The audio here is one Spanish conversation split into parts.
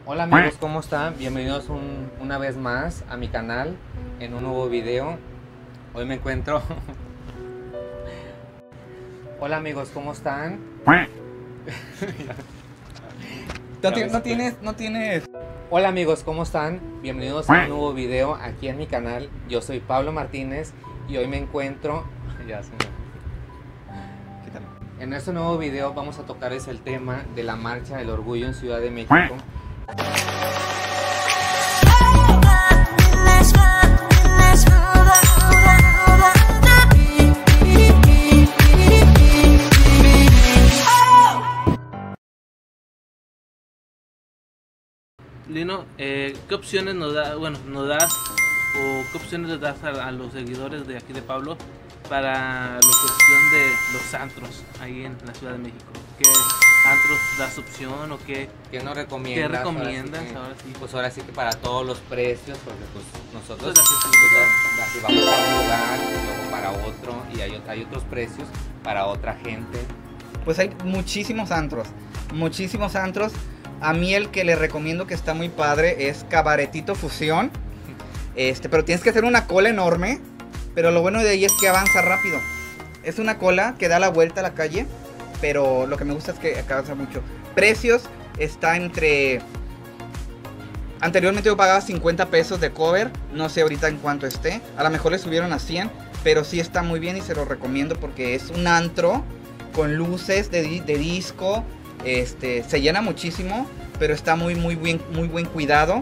Hola amigos, ¿cómo están? Bienvenidos una vez más a mi canal en un nuevo video. Hoy me encuentro... Hola amigos, ¿cómo están? No tienes. Hola amigos, ¿cómo están? Bienvenidos a un nuevo video aquí en mi canal. Yo soy Pablo Martínez y hoy me encuentro... Ya se me... Quítalo. En este nuevo video vamos a tocar el tema de la Marcha del Orgullo en Ciudad de México. Lino, ¿qué opciones nos das o qué opciones les das a los seguidores de aquí de Pablo para la cuestión de los antros ahí en la Ciudad de México? ¿Qué antros das opción o qué ¿Qué nos recomiendas? ¿Qué recomiendas? Ahora sí que, Ahora sí. pues ahora sí que para todos los precios, porque pues nosotros Pues la accesibilidad. así vamos a un lugar, luego para otro, y hay otros precios para otra gente. Pues hay muchísimos antros. A mí el que les recomiendo que está muy padre es Cabaretito Fusión. Pero tienes que hacer una cola enorme. Pero lo bueno de ahí es que avanza rápido. Es una cola que da la vuelta a la calle. Pero lo que me gusta es que avanza mucho. Precios está entre... Anteriormente yo pagaba 50 pesos de cover. No sé ahorita en cuánto esté. A lo mejor le subieron a 100. Pero sí está muy bien y se lo recomiendo porque es un antro con luces de disco. Se llena muchísimo, pero está muy buen cuidado.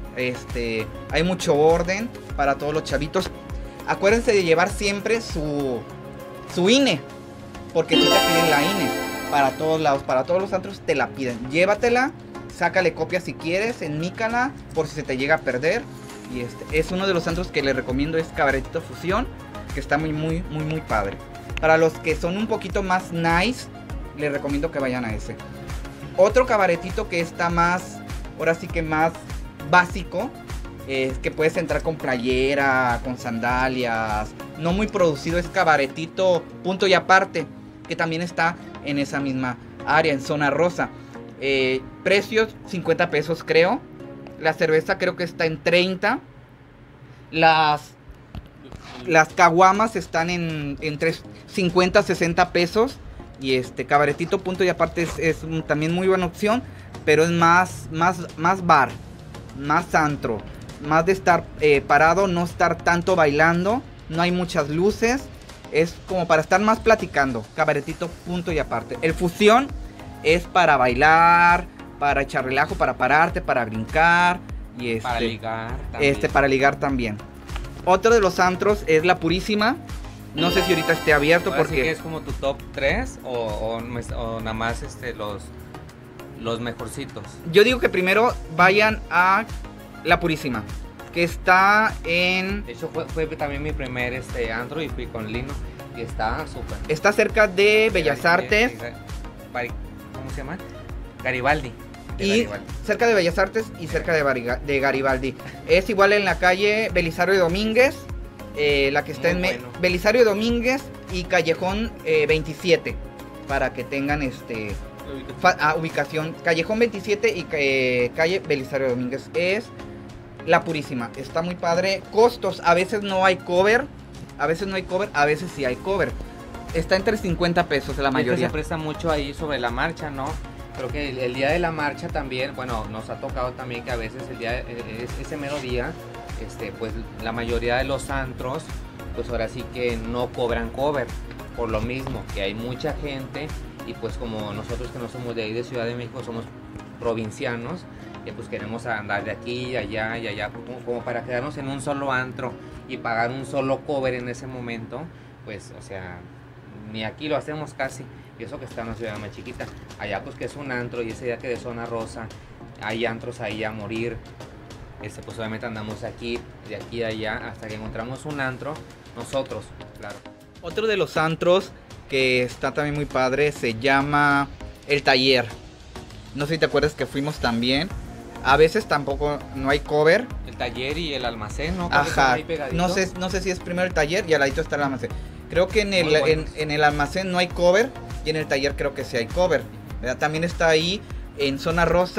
Hay mucho orden para todos los chavitos. Acuérdense de llevar siempre su INE, porque si te piden la INE para todos lados, para todos los antros te la piden. Llévatela, sácale copia si quieres, enmícala por si se te llega a perder. Y es uno de los antros que les recomiendo, es Cabaretito Fusión, que está muy padre. Para los que son un poquito más nice, les recomiendo que vayan a ese. Otro cabaretito que está más, ahora sí que más básico, es que puedes entrar con playera, con sandalias. No muy producido, es Cabaretito Punto y Aparte, que también está en esa misma área, en Zona Rosa. Precios 50 pesos creo. La cerveza creo que está en 30. Las caguamas están entre 50 a 60 pesos. Y Cabaretito Punto y Aparte es también muy buena opción. Pero es más bar, más antro, más de estar parado, no estar tanto bailando. No hay muchas luces. Es como para estar más platicando. Cabaretito Punto y Aparte. El Fusión es para bailar, para echar relajo, para pararte, para brincar. Y Para ligar también. Para ligar también. Otro de los antros es La Purísima. No sé si ahorita esté abierto. Ahora porque sí que es como tu top 3 o nada más los mejorcitos. yo digo que primero vayan a La Purísima, que está en... De hecho fue también mi primer antro y fui con Lino y está súper. Está cerca de Bellas Artes. ¿Cómo se llama? Garibaldi. De Y Garibaldi. cerca de Bellas Artes y cerca de Garibaldi. Es igual en la calle Belisario Domínguez. La que está Muy en bueno. Belisario Domínguez y Callejón 27. Para que tengan ubicación. Callejón 27 y calle Belisario Domínguez. Es La Purísima. Está muy padre. Costos, a veces no hay cover. A veces sí hay cover. Está entre 50 pesos la Y es que mayoría. se presta mucho ahí sobre la marcha, ¿no? Creo que el día de la marcha también, bueno, nos ha tocado también que a veces ese mero día, pues la mayoría de los antros, pues ahora sí que no cobran cover, por lo mismo que hay mucha gente y pues como nosotros que no somos de ahí de Ciudad de México, somos provincianos, pues queremos andar de aquí, allá y allá, como para quedarnos en un solo antro y pagar un solo cover en ese momento, pues o sea, ni aquí lo hacemos casi. Y eso que está en una ciudad más chiquita. Allá pues que es un antro y ese día que de Zona Rosa hay antros ahí a morir. Pues obviamente andamos de aquí a allá hasta que encontramos un antro nosotros, claro. Otro de los antros que está también muy padre se llama El Taller. No sé si te acuerdas que fuimos también. A veces tampoco no hay cover. El Taller y el Almacén, ¿no? Creo que están Ajá. ahí pegaditos. No sé si es primero El Taller y al ladito está el Almacén. Creo que en el Almacén no hay cover y en El Taller creo que sí hay cover, ¿verdad? También está ahí en Zona Rosa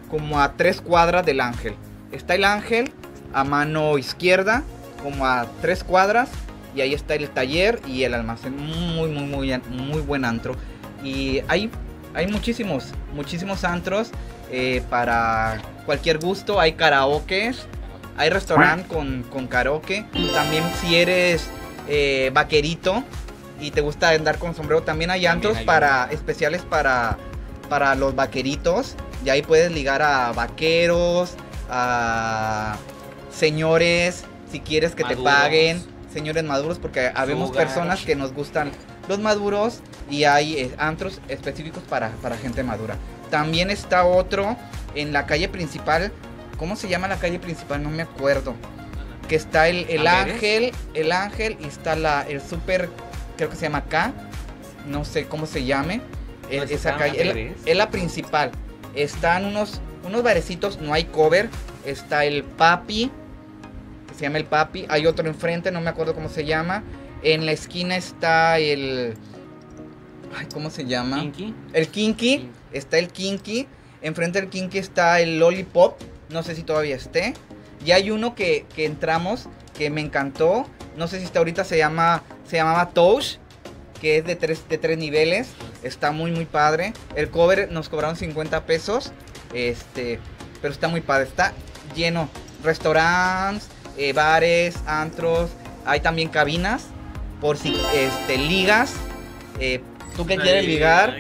como a 3 cuadras del Ángel. Está el Ángel a mano izquierda, como a 3 cuadras, y ahí está el taller y el almacén. Muy buen antro. Y hay muchísimos antros para cualquier gusto. Hay karaokes, hay restaurante con karaoke. También si eres vaquerito y te gusta andar con sombrero, también hay antros especiales para los vaqueritos. Y ahí puedes ligar a vaqueros, a señores, si quieres que maduros. te paguen, señores maduros, porque habemos personas que nos gustan los maduros y hay antros específicos para gente madura. También está otro en la calle principal. ¿Cómo se llama la calle principal? No me acuerdo. Que está el Ángel y está el Super, creo que se llama K. No sé cómo se llame. Esa calle es la principal. Están unos barecitos, no hay cover. Está el Papi, que se llama el Papi. Hay otro enfrente, no me acuerdo cómo se llama. En la esquina está ¿cómo se llama? Kinky. El Kinky. Está el Kinky. Enfrente del Kinky está el Lollipop. No sé si todavía esté. Y hay uno que entramos que me encantó. No sé si está ahorita, se llamaba Touch, que es de tres niveles. Está muy padre. El cover nos cobraron 50 pesos. Pero está muy padre. Está lleno. Restaurantes, bares, antros. Hay también cabinas. Por si ligas. Tú que quieres ligar.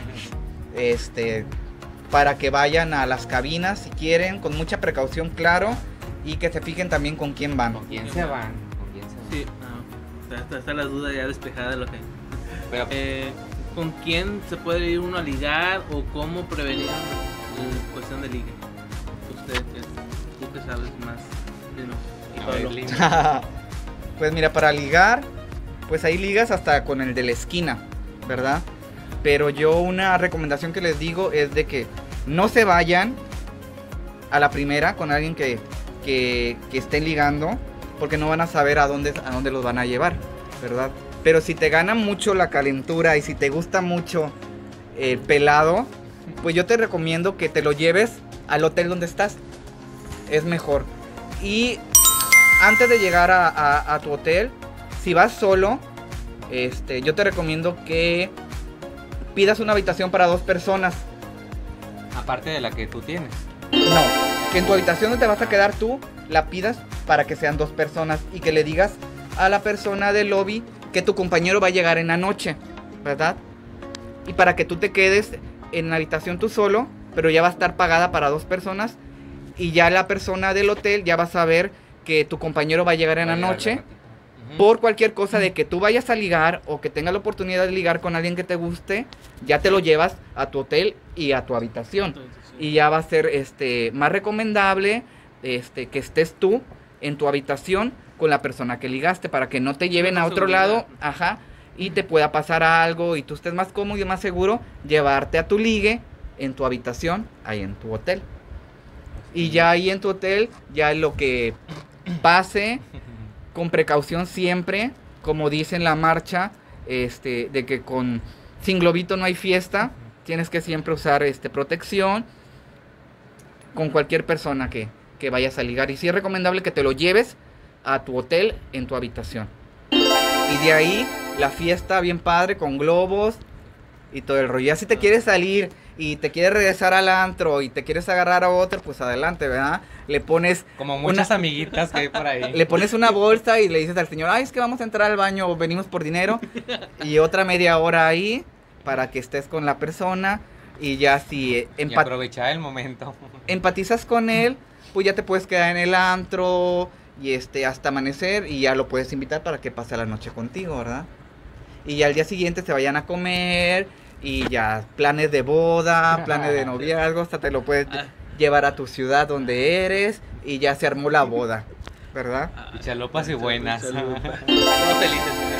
Para que vayan a las cabinas si quieren. Con mucha precaución, claro. Y que se fijen también con quién van. ¿Con quién se van? Sí, está la duda ya despejada de lo que... Pero, ¿con quién se puede ir uno a ligar o cómo prevenir la cuestión de ligue? Tú que sabes más de no. Y a ver, Pablo. Linda. Pues mira, para ligar, pues ahí ligas hasta con el de la esquina, ¿verdad? Pero yo una recomendación que les digo es de que no se vayan a la primera con alguien que estén ligando, porque no van a saber a dónde los van a llevar, ¿verdad? Pero si te gana mucho la calentura y si te gusta mucho el pelado, pues yo te recomiendo que te lo lleves al hotel donde estás. Es mejor. Y antes de llegar a tu hotel, si vas solo, yo te recomiendo que pidas una habitación para 2 personas. Aparte de la que tú tienes. No, que en tu habitación donde te vas a quedar tú, la pidas para que sean 2 personas y que le digas a la persona del lobby que tu compañero va a llegar en la noche, ¿verdad? Y para que tú te quedes en la habitación tú solo, pero ya va a estar pagada para 2 personas y ya la persona del hotel ya va a saber que tu compañero va a llegar en la noche. Por cualquier cosa de que tú vayas a ligar o que tengas la oportunidad de ligar con alguien que te guste, ya te lo llevas a tu hotel y a tu habitación. Y ya va a ser más recomendable que estés tú en tu habitación con la persona que ligaste para que no te lleven a otro lado, y te pueda pasar algo y tú estés más cómodo y más seguro llevarte a tu ligue en tu habitación, ahí en tu hotel. Y ya ahí en tu hotel, ya lo que pase, con precaución siempre, como dice en la marcha, de que sin globito no hay fiesta, tienes que siempre usar protección con cualquier persona que vayas a ligar. Y sí es recomendable que te lo lleves a tu hotel en tu habitación. Y de ahí la fiesta bien padre con globos y todo el rollo. Ya si te quieres salir y te quieres regresar al antro y te quieres agarrar a otro, pues adelante, ¿verdad? Le pones como muchas amiguitas que hay por ahí. Le pones una bolsa y le dices al señor, ay, es que vamos a entrar al baño o venimos por dinero. Y otra media hora ahí para que estés con la persona. Y ya si y aprovechar el momento. Empatizas con él, pues ya te puedes quedar en el antro y hasta amanecer y ya lo puedes invitar para que pase la noche contigo, ¿verdad? Y ya al día siguiente se vayan a comer y ya planes de boda, planes de noviazgo, hasta te lo puedes llevar a tu ciudad donde eres y ya se armó la boda, ¿verdad? Chalopas y buenas. Todos felices.